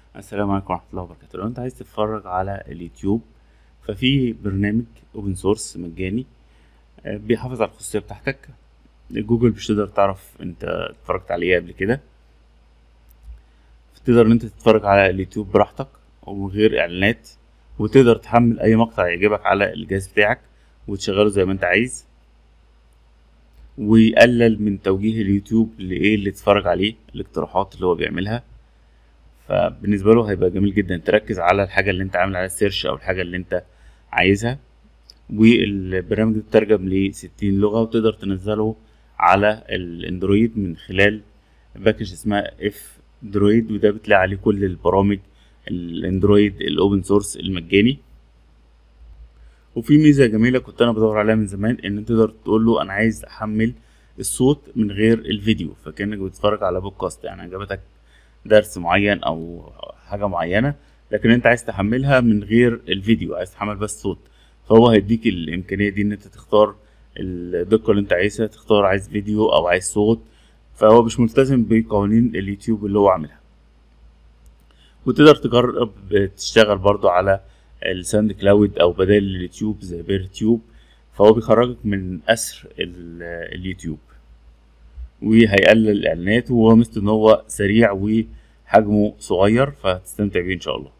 السلام عليكم ورحمة الله وبركاته. لو انت عايز تتفرج على اليوتيوب ففي برنامج اوبن سورس مجاني، بيحافظ على الخصوصية بتاعتك. جوجل مش تقدر تعرف انت اتفرجت عليه قبل كده، تقدر ان انت تتفرج على اليوتيوب براحتك ومن غير اعلانات، وتقدر تحمل اي مقطع يعجبك على الجهاز بتاعك وتشغله زي ما انت عايز، ويقلل من توجيه اليوتيوب لايه اللي تتفرج عليه، الاقتراحات اللي هو بيعملها. فبالنسبة له هيبقى جميل جدا تركز على الحاجة اللي انت عامل عليها سيرش او الحاجة اللي انت عايزها. والبرنامج ده اترجم ل60 لغة، وتقدر تنزله على الاندرويد من خلال باكج اسمها اف درويد، وده بتلاقي عليه كل البرامج الاندرويد الاوبن سورس المجاني. وفي ميزة جميلة كنت انا بدور عليها من زمان، ان انت تقدر تقول له انا عايز احمل الصوت من غير الفيديو، فكأنك بتتفرج على بودكاست. يعني عجبتك درس معين او حاجة معينة، لكن انت عايز تحملها من غير الفيديو، عايز تحمل بس صوت، فهو هيديك الامكانية دي ان انت تختار الدقة اللي انت عايزها، تختار عايز فيديو او عايز صوت. فهو مش ملتزم بقوانين اليوتيوب اللي هو عاملها. وتقدر تجرب تشتغل برضو على الساند كلاود او بدائل اليوتيوب زي بيرتيوب، فهو بيخرجك من اسر اليوتيوب وهيقلل الاعلانات، وهو ميزته ان هو سريع وحجمه صغير، فهتستمتع بيه ان شاء الله.